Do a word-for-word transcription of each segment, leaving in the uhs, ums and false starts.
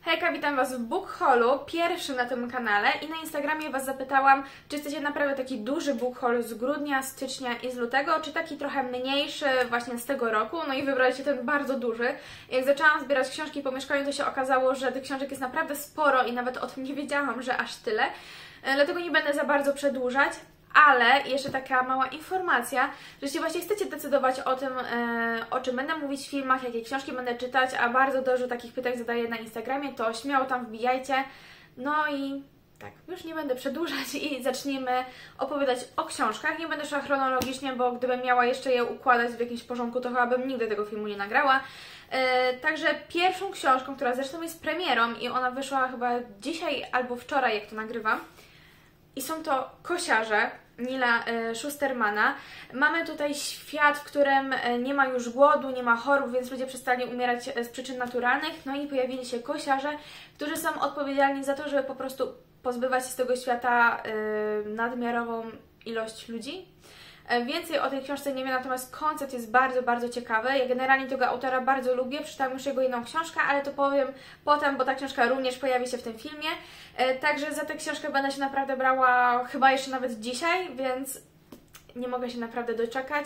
Hejka, witam Was w book haulu, pierwszym na tym kanale, i na Instagramie Was zapytałam, czy chcecie naprawdę taki duży book haul z grudnia, stycznia i z lutego, czy taki trochę mniejszy właśnie z tego roku. No i wybraliście ten bardzo duży. Jak zaczęłam zbierać książki po mieszkaniu, to się okazało, że tych książek jest naprawdę sporo i nawet o tym nie wiedziałam, że aż tyle. Dlatego nie będę za bardzo przedłużać. Ale jeszcze taka mała informacja, że jeśli właśnie chcecie decydować o tym, e, o czym będę mówić w filmach, jakie książki będę czytać, a bardzo dużo takich pytań zadaję na Instagramie, to śmiało tam wbijajcie. No i tak, już nie będę przedłużać i zacznijmy opowiadać o książkach. Nie będę szła chronologicznie, bo gdybym miała jeszcze je układać w jakimś porządku, to chyba bym nigdy tego filmu nie nagrała. E, także pierwszą książką, która zresztą jest premierą i ona wyszła chyba dzisiaj albo wczoraj, jak to nagrywam, i są to Kosiarze Nila Schustermana. Mamy tutaj świat, w którym nie ma już głodu, nie ma chorób, więc ludzie przestali umierać z przyczyn naturalnych. No i pojawili się kosiarze, którzy są odpowiedzialni za to, żeby po prostu pozbywać się z tego świata nadmiarową ilość ludzi. Więcej o tej książce nie wiem, natomiast koncept jest bardzo, bardzo ciekawy. Ja generalnie tego autora bardzo lubię, przeczytałam już jego jedną książkę, ale to powiem potem, bo ta książka również pojawi się w tym filmie. Także za tę książkę będę się naprawdę brała chyba jeszcze nawet dzisiaj, więc nie mogę się naprawdę doczekać.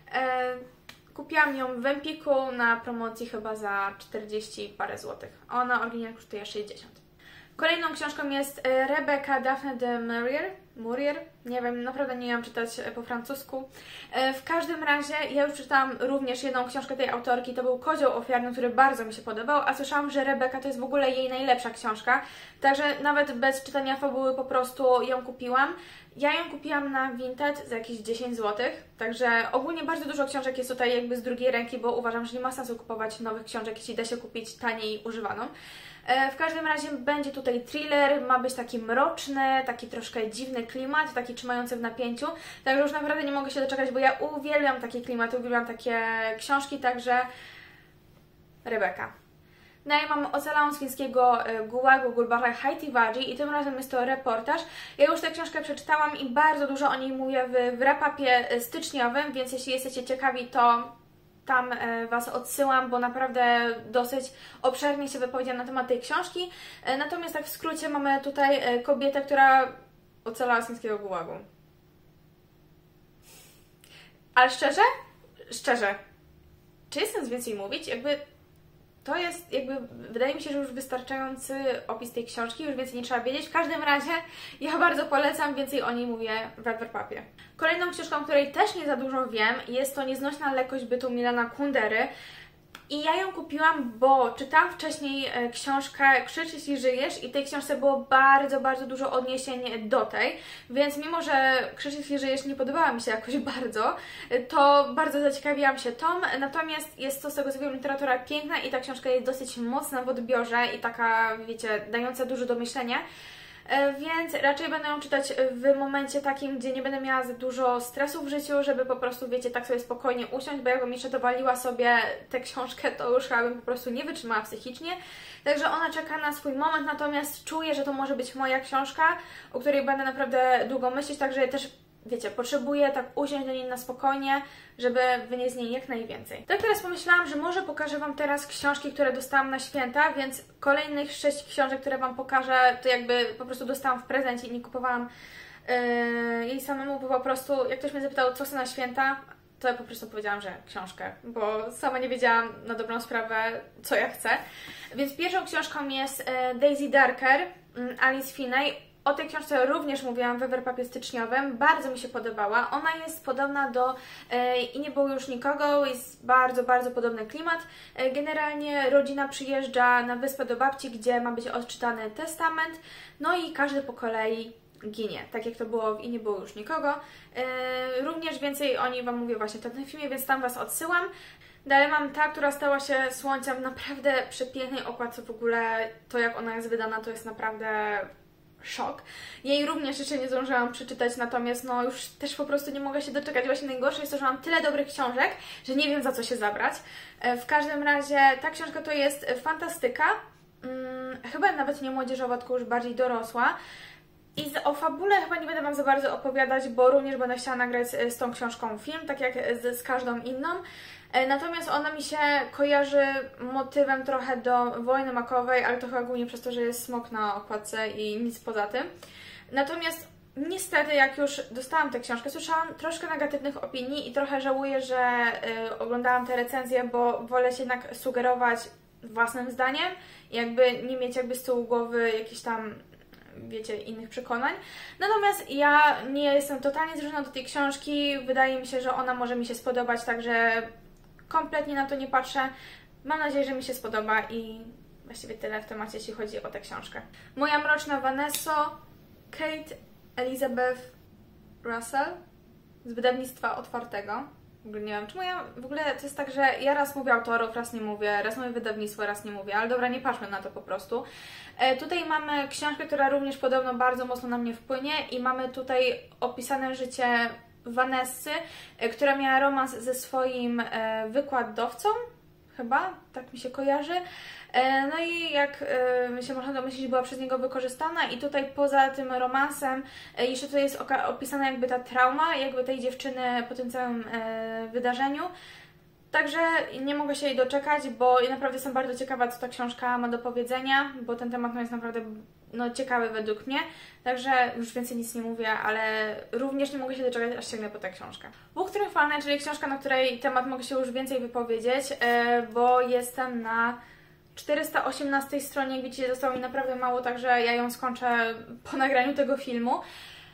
Kupiłam ją w Empiku na promocji chyba za czterdzieści parę złotych. Ona oryginalnie kosztuje sześćdziesiąt. Kolejną książką jest Rebecca Daphne de Maurier. Maurier? Nie wiem, naprawdę nie wiem czytać po francusku. W każdym razie ja już czytałam również jedną książkę tej autorki, to był Kozioł Ofiarny, który bardzo mi się podobał, a słyszałam, że Rebecca to jest w ogóle jej najlepsza książka, także nawet bez czytania fabuły po prostu ją kupiłam. Ja ją kupiłam na Vinted za jakieś dziesięć złotych, także ogólnie bardzo dużo książek jest tutaj jakby z drugiej ręki, bo uważam, że nie ma sensu kupować nowych książek, jeśli da się kupić taniej używaną. W każdym razie będzie tutaj thriller, ma być taki mroczny, taki troszkę dziwny klimat, taki trzymający w napięciu, także już naprawdę nie mogę się doczekać, bo ja uwielbiam takie klimaty, uwielbiam takie książki, także Rebecca. Dalej mamy Ocalałam z chińskiego Gułagu Gulbara Haitiwadzi i tym razem jest to reportaż. Ja już tę książkę przeczytałam i bardzo dużo o niej mówię w, w wrap-upie styczniowym, więc jeśli jesteście ciekawi, to tam Was odsyłam, bo naprawdę dosyć obszernie się wypowiedziałam na temat tej książki. Natomiast tak w skrócie mamy tutaj kobietę, która ocalała z chińskiego gułagu. Ale szczerze? Szczerze. Czy jest sens więcej mówić? Jakby to jest, jakby, wydaje mi się, że już wystarczający opis tej książki, już więcej nie trzeba wiedzieć. W każdym razie ja bardzo polecam, więcej o niej mówię w wrap-upie. Kolejną książką, o której też nie za dużo wiem, jest to Nieznośna lekkość bytu Milana Kundery. I ja ją kupiłam, bo czytałam wcześniej książkę Krzycz, jeśli żyjesz, i tej książce było bardzo, bardzo dużo odniesień do tej, więc mimo, że Krzycz, jeśli żyjesz nie podobała mi się jakoś bardzo, to bardzo zaciekawiłam się tą, natomiast jest to z tego co wiem literatura piękna i ta książka jest dosyć mocna w odbiorze i taka, wiecie, dająca dużo do myślenia. Więc raczej będę ją czytać w momencie takim, gdzie nie będę miała za dużo stresu w życiu, żeby po prostu, wiecie, tak sobie spokojnie usiąść, bo jakbym jeszcze dowaliła sobie tę książkę, to już chyba bym po prostu nie wytrzymała psychicznie. Także ona czeka na swój moment, natomiast czuję, że to może być moja książka, o której będę naprawdę długo myśleć, także też, wiecie, potrzebuję tak usiąść do niej na spokojnie, żeby wynieść z niej jak najwięcej. Tak teraz pomyślałam, że może pokażę Wam teraz książki, które dostałam na święta, więc kolejnych sześć książek, które Wam pokażę, to jakby po prostu dostałam w prezencie i nie kupowałam yy, jej samemu, bo po prostu, jak ktoś mnie zapytał, co chcę na święta, to ja po prostu powiedziałam, że książkę, bo sama nie wiedziałam na dobrą sprawę, co ja chcę. Więc pierwszą książką jest Daisy Darker, Alice Finney. O tej książce również mówiłam we wrap-upie styczniowym, bardzo mi się podobała. Ona jest podobna do e, I nie było już nikogo, jest bardzo, bardzo podobny klimat. E, generalnie rodzina przyjeżdża na wyspę do babci, gdzie ma być odczytany testament, no i każdy po kolei ginie, tak jak to było w I nie było już nikogo. E, również więcej o niej Wam mówię właśnie w tym filmie, więc tam Was odsyłam. Dalej mam ta, która stała się słońcem w naprawdę przepięknej okładce, w ogóle to jak ona jest wydana, to jest naprawdę szok. Jej również jeszcze nie zdążyłam przeczytać, natomiast no już też po prostu nie mogę się doczekać. Właśnie najgorsze jest to, że mam tyle dobrych książek, że nie wiem za co się zabrać. W każdym razie ta książka to jest fantastyka, hmm, chyba nawet nie młodzieżowa, tylko już bardziej dorosła. I z, o fabule chyba nie będę Wam za bardzo opowiadać, bo również będę chciała nagrać z tą książką film, tak jak z, z każdą inną. Natomiast ona mi się kojarzy motywem trochę do Wojny Makowej, ale to chyba głównie przez to, że jest smok na okładce i nic poza tym. Natomiast niestety, jak już dostałam tę książkę, słyszałam troszkę negatywnych opinii i trochę żałuję, że y, oglądałam te recenzje, bo wolę się jednak sugerować własnym zdaniem i jakby nie mieć jakby z tyłu głowy jakichś tam, wiecie, innych przekonań. Natomiast ja nie jestem totalnie zrzeczona do tej książki, wydaje mi się, że ona może mi się spodobać, także kompletnie na to nie patrzę. Mam nadzieję, że mi się spodoba i właściwie tyle w temacie, jeśli chodzi o tę książkę. Moja mroczna Vanesso, Kate Elizabeth Russell z wydawnictwa Otwartego. W ogóle nie wiem, czemu ja... W ogóle to jest tak, że ja raz mówię autorów, raz nie mówię, raz mówię wydawnictwo, raz nie mówię, ale dobra, nie patrzmy na to po prostu. E, tutaj mamy książkę, która również podobno bardzo mocno na mnie wpłynie i mamy tutaj opisane życie Vanessy, e, która miała romans ze swoim e, wykładowcą, chyba, tak mi się kojarzy. No i jak się można domyślić, była przez niego wykorzystana i tutaj poza tym romansem jeszcze tutaj jest opisana jakby ta trauma jakby tej dziewczyny po tym całym wydarzeniu. Także nie mogę się jej doczekać, bo ja naprawdę jestem bardzo ciekawa, co ta książka ma do powiedzenia, bo ten temat no, jest naprawdę no, ciekawy według mnie. Także już więcej nic nie mówię, ale również nie mogę się doczekać, aż sięgnę po tę książkę. Book Triumfalny, czyli książka, na której temat mogę się już więcej wypowiedzieć, bo jestem na czterysta osiemnastej stronie, jak widzicie, zostało mi naprawdę mało, także ja ją skończę po nagraniu tego filmu.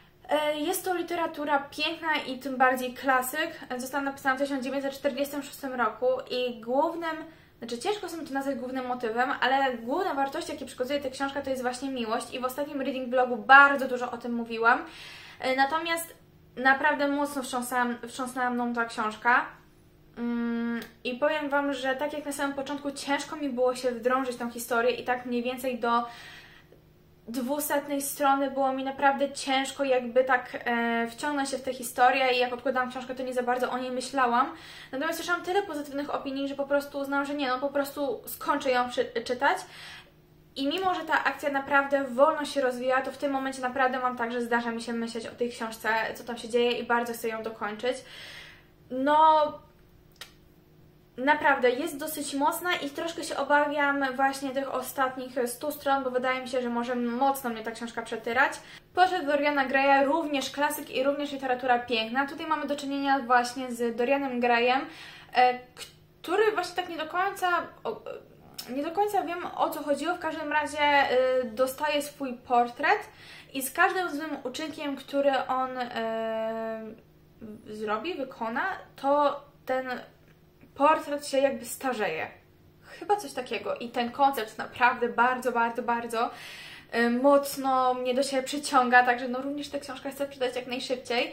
Jest to literatura piękna i tym bardziej klasyk. Została napisana w tysiąc dziewięćset czterdziestym szóstym roku i głównym, znaczy ciężko sobie to nazwać głównym motywem, ale główna wartość, jakie przekazuje ta książka, to jest właśnie miłość i w ostatnim reading blogu bardzo dużo o tym mówiłam. Natomiast naprawdę mocno wstrząsnęła, wstrząsnęła mną ta książka. I powiem Wam, że tak jak na samym początku ciężko mi było się wdrążyć w tą historię i tak mniej więcej do dwusetnej strony było mi naprawdę ciężko jakby tak e, wciągnąć się w tę historię i jak odkładałam książkę, to nie za bardzo o niej myślałam. Natomiast słyszałam tyle pozytywnych opinii, że po prostu uznałam, że nie, no po prostu skończę ją przy, czytać. I mimo, że ta akcja naprawdę wolno się rozwija, to w tym momencie naprawdę mam tak, że zdarza mi się myśleć o tej książce, co tam się dzieje i bardzo chcę ją dokończyć. No... Naprawdę, jest dosyć mocna i troszkę się obawiam właśnie tych ostatnich stu stron, bo wydaje mi się, że może mocno mnie ta książka przetyrać. Portret Doriana Greya, również klasyk i również literatura piękna. Tutaj mamy do czynienia właśnie z Dorianem Greyem, który właśnie tak nie do końca... Nie do końca wiem, o co chodziło, w każdym razie dostaje swój portret i z każdym złym uczynkiem, który on zrobi, wykona, to ten portret się jakby starzeje. Chyba coś takiego. I ten koncept naprawdę bardzo, bardzo, bardzo yy, mocno mnie do siebie przyciąga, także no również tę książkę chcę przeczytać jak najszybciej.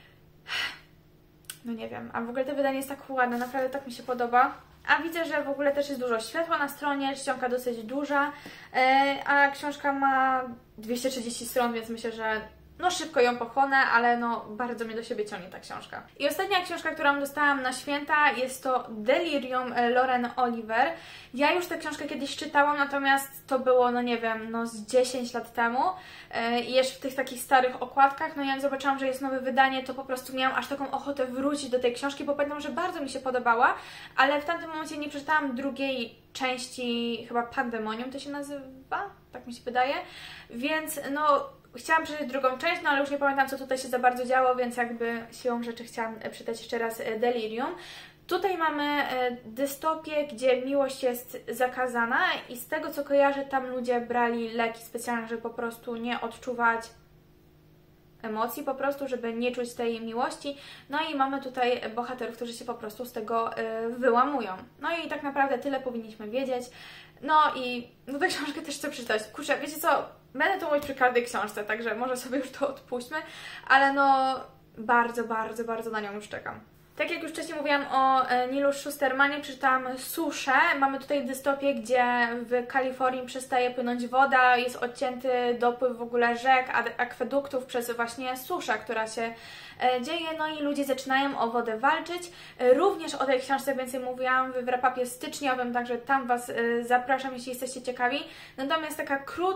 No nie wiem, a w ogóle to wydanie jest tak ładne, naprawdę tak mi się podoba. A widzę, że w ogóle też jest dużo światła na stronie, czcionka dosyć duża, yy, a książka ma dwieście trzydzieści stron, więc myślę, że no szybko ją pochłonę, ale no bardzo mnie do siebie ciągnie ta książka. I ostatnia książka, którą dostałam na święta, jest to Delirium Lauren Oliver. Ja już tę książkę kiedyś czytałam, natomiast to było, no nie wiem, no z dziesięć lat temu. I jeszcze w tych takich starych okładkach, no jak zobaczyłam, że jest nowe wydanie, to po prostu miałam aż taką ochotę wrócić do tej książki, bo pamiętam, że bardzo mi się podobała, ale w tamtym momencie nie przeczytałam drugiej części, chyba Pandemonium to się nazywa, tak mi się wydaje, więc no... Chciałam przeczytać drugą część, no ale już nie pamiętam, co tutaj się za bardzo działo, więc jakby siłą rzeczy chciałam przeczytać jeszcze raz Delirium. Tutaj mamy dystopię, gdzie miłość jest zakazana i z tego, co kojarzę, tam ludzie brali leki specjalne, żeby po prostu nie odczuwać emocji, po prostu, żeby nie czuć tej miłości. No i mamy tutaj bohaterów, którzy się po prostu z tego wyłamują. No i tak naprawdę tyle powinniśmy wiedzieć. No i no tę książkę też chcę przeczytać. Kurczę, wiecie co? Będę to mówić przy każdej książce, także może sobie już to odpuśćmy, ale no bardzo, bardzo, bardzo na nią już czekam. Tak jak już wcześniej mówiłam o Nilu Schustermanie, przeczytałam Suszę. Mamy tutaj dystopię, gdzie w Kalifornii przestaje płynąć woda, jest odcięty dopływ w ogóle rzek, akweduktów przez właśnie suszę, która się dzieje, no i ludzie zaczynają o wodę walczyć. Również o tej książce więcej mówiłam w wrap-upie styczniowym, także tam Was zapraszam, jeśli jesteście ciekawi. Natomiast taka krótka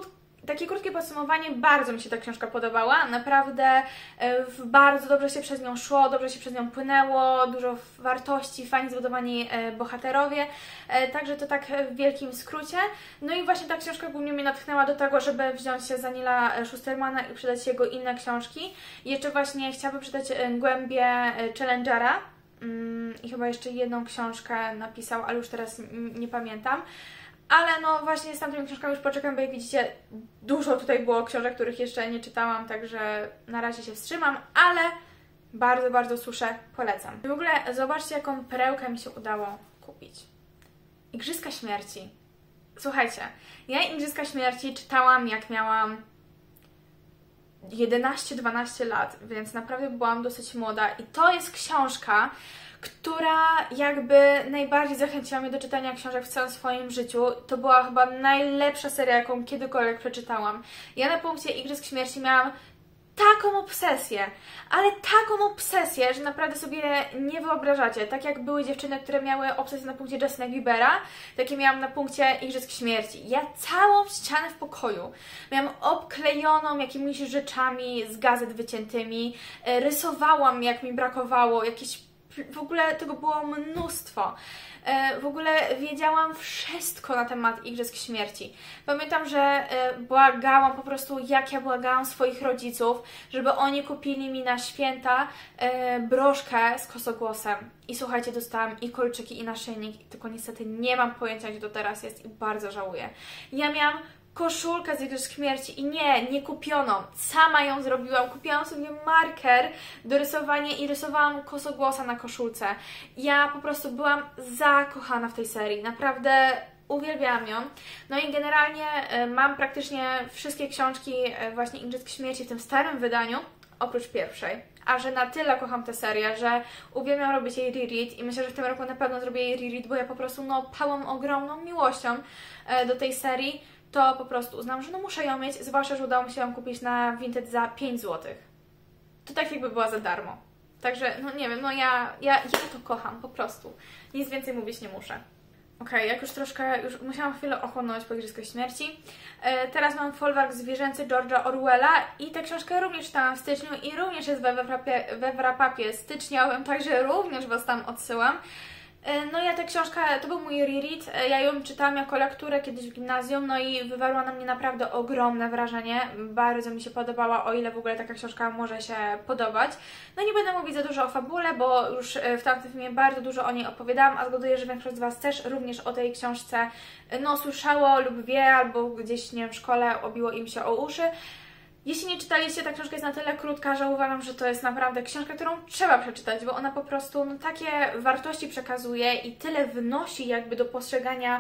takie krótkie podsumowanie, bardzo mi się ta książka podobała, naprawdę bardzo dobrze się przez nią szło, dobrze się przez nią płynęło, dużo wartości, fajnie zbudowani bohaterowie, także to tak w wielkim skrócie. No i właśnie ta książka głównie mnie natchnęła do tego, żeby wziąć się za Neila Shustermana i przeczytać jego inne książki. I jeszcze właśnie chciałabym przeczytać Głębie Challengera i chyba jeszcze jedną książkę napisał, ale już teraz nie pamiętam. Ale no właśnie z tamtymi książkami już poczekam, bo jak widzicie, dużo tutaj było książek, których jeszcze nie czytałam, także na razie się wstrzymam, ale bardzo, bardzo słyszę, polecam. W ogóle zobaczcie, jaką perełkę mi się udało kupić. Igrzyska Śmierci. Słuchajcie, ja Igrzyska Śmierci czytałam, jak miałam jedenaście dwanaście lat, więc naprawdę byłam dosyć młoda i to jest książka, która jakby najbardziej zachęciła mnie do czytania książek w całym swoim życiu. To była chyba najlepsza seria, jaką kiedykolwiek przeczytałam. Ja na punkcie Igrzysk Śmierci miałam taką obsesję, ale taką obsesję, że naprawdę sobie nie wyobrażacie. Tak jak były dziewczyny, które miały obsesję na punkcie Justina Biebera, takie miałam na punkcie Igrzysk Śmierci. Ja całą ścianę w pokoju miałam obklejoną jakimiś rzeczami z gazet wyciętymi, rysowałam jak mi brakowało, jakieś w ogóle tego było mnóstwo. W ogóle wiedziałam wszystko na temat Igrzysk Śmierci. Pamiętam, że błagałam po prostu, jak ja błagałam swoich rodziców, żeby oni kupili mi na święta broszkę z kosogłosem. I słuchajcie, dostałam i kolczyki, i naszyjnik, tylko niestety nie mam pojęcia, gdzie to teraz jest i bardzo żałuję. Ja miałam koszulkę z Igrzysk Śmierci i nie, nie kupioną. Sama ją zrobiłam. Kupiłam sobie marker do rysowania i rysowałam kosogłosa na koszulce. Ja po prostu byłam zakochana w tej serii. Naprawdę uwielbiałam ją. No i generalnie mam praktycznie wszystkie książki właśnie Igrzysk Śmierci w tym starym wydaniu, oprócz pierwszej. A że na tyle kocham tę serię, że uwielbiam robić jej reread i myślę, że w tym roku na pewno zrobię jej reread, bo ja po prostu no pałam ogromną miłością do tej serii, to po prostu uznam, że no muszę ją mieć, zwłaszcza, że udało mi się ją kupić na Vinted za pięć złotych. To tak jakby była za darmo. Także, no nie wiem, no ja, ja, ja to kocham, po prostu. Nic więcej mówić nie muszę. Okej, okay, jak już troszkę, już musiałam chwilę ochłonąć po Igrzyskach Śmierci. E, teraz mam folwark zwierzęcy George'a Orwella i tę książkę również czytałam w styczniu i również jest we wrapie, we wrapapie styczniowym, także również Was tam odsyłam. No ja ta książka, to był mój reread, ja ją czytałam jako lekturę kiedyś w gimnazjum, no i wywarła na mnie naprawdę ogromne wrażenie, bardzo mi się podobała, o ile w ogóle taka książka może się podobać. No nie będę mówić za dużo o fabule, bo już w tamtym filmie bardzo dużo o niej opowiadałam, a zgaduję, że większość z Was też również o tej książce no słyszało lub wie, albo gdzieś, nie wiem, w szkole obiło im się o uszy. Jeśli nie czytaliście, ta książka jest na tyle krótka, że uważam, że to jest naprawdę książka, którą trzeba przeczytać, bo ona po prostu no, takie wartości przekazuje i tyle wnosi jakby do postrzegania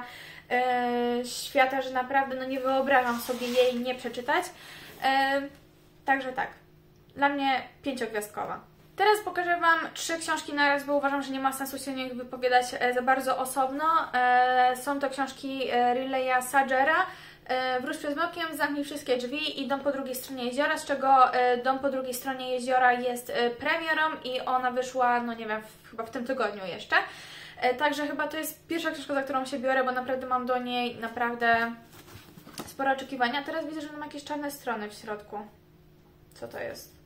e, świata, że naprawdę no, nie wyobrażam sobie jej nie przeczytać. E, także tak, dla mnie pięciogwiazdkowa. Teraz pokażę Wam trzy książki naraz, bo uważam, że nie ma sensu się o nich wypowiadać za bardzo osobno. E, są to książki Rileya Sagera, Wróć przed mrokiem, Zamknij wszystkie drzwi i Dom po drugiej stronie jeziora, z czego Dom po drugiej stronie jeziora jest premierą i ona wyszła, no nie wiem, w, chyba w tym tygodniu jeszcze. Także chyba to jest pierwsza książka, za którą się biorę, bo naprawdę mam do niej naprawdę spore oczekiwania. Teraz widzę, że mam jakieś czarne strony w środku. Co to jest?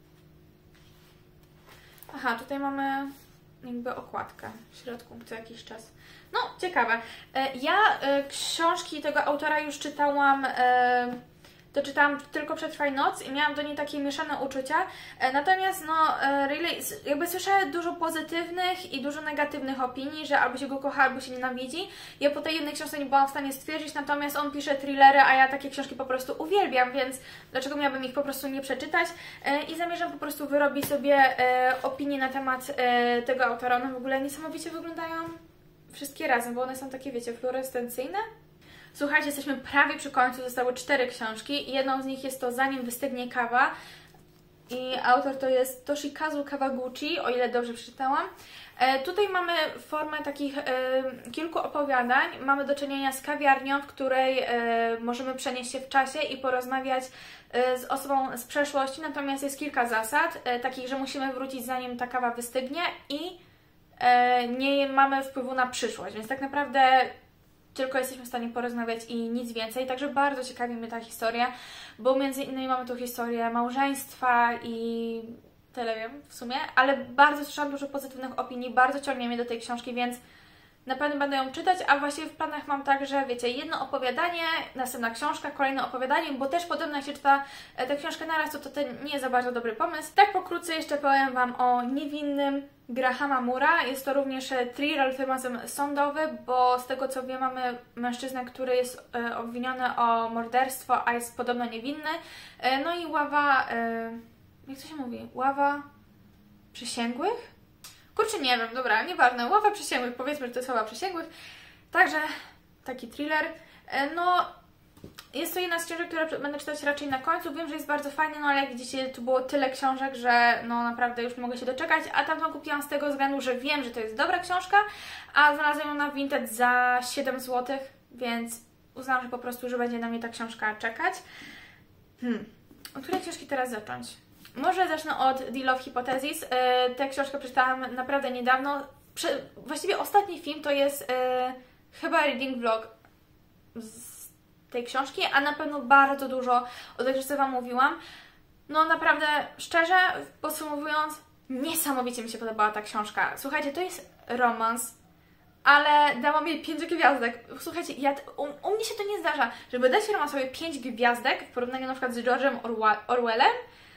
Aha, tutaj mamy jakby okładkę w środku co jakiś czas. No, ciekawe. Ja książki tego autora już czytałam, to czytałam tylko Przetrwaj noc i miałam do niej takie mieszane uczucia. Natomiast, no, Riley, jakby słyszę dużo pozytywnych i dużo negatywnych opinii, że albo się go kocha, albo się nienawidzi. Ja po tej jednej książce nie byłam w stanie stwierdzić, natomiast on pisze thrillery, a ja takie książki po prostu uwielbiam, więc dlaczego miałabym ich po prostu nie przeczytać? I zamierzam po prostu wyrobić sobie opinię na temat tego autora. One w ogóle niesamowicie wyglądają wszystkie razem, bo one są takie, wiecie, fluorescencyjne. Słuchajcie, jesteśmy prawie przy końcu, zostały cztery książki i jedną z nich jest to Zanim wystygnie kawa i autor to jest Toshikazu Kawaguchi, o ile dobrze przeczytałam. E, tutaj mamy formę takich e, kilku opowiadań, mamy do czynienia z kawiarnią, w której e, możemy przenieść się w czasie i porozmawiać e, z osobą z przeszłości, natomiast jest kilka zasad, e, takich, że musimy wrócić zanim ta kawa wystygnie i e, nie mamy wpływu na przyszłość, więc tak naprawdę tylko jesteśmy w stanie porozmawiać i nic więcej, także bardzo ciekawi mnie ta historia, bo między innymi mamy tu historię małżeństwa i tyle wiem w sumie, ale bardzo słyszałam dużo pozytywnych opinii, bardzo ciągnie mnie do tej książki, więc na pewno będę ją czytać, a właściwie w planach mam tak, że wiecie, jedno opowiadanie, następna książka, kolejne opowiadanie, bo też podobno jak się czyta tę książkę naraz, to to nie jest za bardzo dobry pomysł. Tak pokrótce jeszcze powiem Wam o Niewinnym Grahama Moore'a. Jest to również thriller tematem sądowy, bo z tego co wiem mamy mężczyznę, który jest e, obwiniony o morderstwo, a jest podobno niewinny. E, no i ława, e, jak to się mówi? Ława przysięgłych? Kurczę, nie wiem, dobra, nieważne, ława przysięgłych, powiedzmy, że to jest ława przysięgłych. Także taki thriller. No, jest to jedna z książek, które będę czytać raczej na końcu. Wiem, że jest bardzo fajny, no ale jak widzicie, tu było tyle książek, że no naprawdę już nie mogę się doczekać. A tamtą kupiłam z tego względu, że wiem, że to jest dobra książka, a znalazłam ją na Vinted za siedem złotych, więc uznałam, że po prostu, że będzie na mnie ta książka czekać. Hmm, od której książki teraz zacząć? Może zacznę od The Love Hypothesis. Yy, tę książkę przeczytałam naprawdę niedawno. Prze właściwie ostatni film to jest yy, chyba reading vlog z tej książki, a na pewno bardzo dużo o tej książce Wam mówiłam. No naprawdę, szczerze podsumowując, niesamowicie mi się podobała ta książka. Słuchajcie, to jest romans, ale dałam jej pięć gwiazdek. Słuchajcie, ja, u, u mnie się to nie zdarza, żeby dać romansowi pięć gwiazdek w porównaniu na przykład z George'em Orwellem.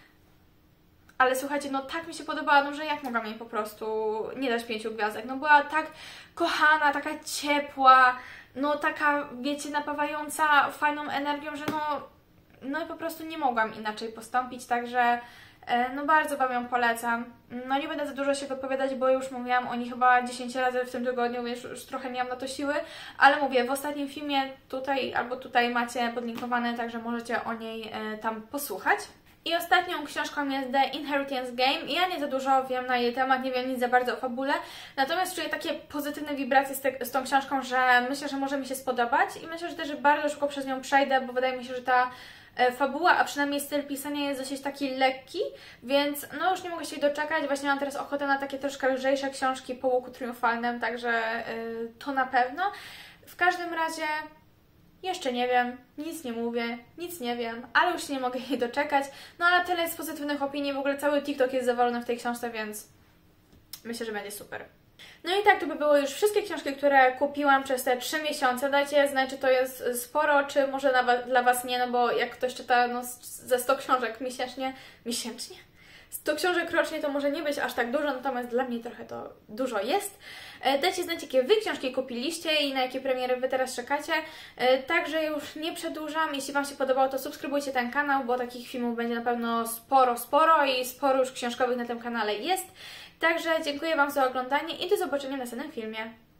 Ale słuchajcie, no tak mi się podobała, no że jak mogłam jej po prostu nie dać pięciu gwiazdek. No była tak kochana, taka ciepła, no taka, wiecie, napawająca fajną energią, że no, no i po prostu nie mogłam inaczej postąpić, także no bardzo Wam ją polecam. No nie będę za dużo się wypowiadać, bo już mówiłam o niej chyba dziesięć razy w tym tygodniu, więc już trochę miałam na to siły, ale mówię, w ostatnim filmie tutaj albo tutaj macie podlinkowane, także możecie o niej tam posłuchać. I ostatnią książką jest The Inheritance Game. Ja nie za dużo wiem na jej temat, nie wiem nic za bardzo o fabule, natomiast czuję takie pozytywne wibracje z, te, z tą książką, że myślę, że może mi się spodobać i myślę, że też bardzo szybko przez nią przejdę, bo wydaje mi się, że ta e, fabuła, a przynajmniej styl pisania jest dosyć taki lekki, więc no już nie mogę się doczekać. Właśnie mam teraz ochotę na takie troszkę lżejsze książki po łuku triumfalnym, także e, to na pewno. W każdym razie jeszcze nie wiem, nic nie mówię, nic nie wiem, ale już się nie mogę jej doczekać. No ale tyle jest pozytywnych opinii, w ogóle cały TikTok jest zawalony w tej książce, więc myślę, że będzie super. No i tak to by było już wszystkie książki, które kupiłam przez te trzy miesiące. Dajcie znać, czy to jest sporo, czy może na, dla Was nie, no bo jak ktoś czyta no, ze sto książek miesięcznie, miesięcznie? sto książek rocznie to może nie być aż tak dużo, natomiast dla mnie trochę to dużo jest. Dajcie znać, jakie Wy książki kupiliście i na jakie premiery Wy teraz czekacie. Także już nie przedłużam. Jeśli Wam się podobało, to subskrybujcie ten kanał, bo takich filmów będzie na pewno sporo, sporo i sporo już książkowych na tym kanale jest. Także dziękuję Wam za oglądanie i do zobaczenia w następnym filmie.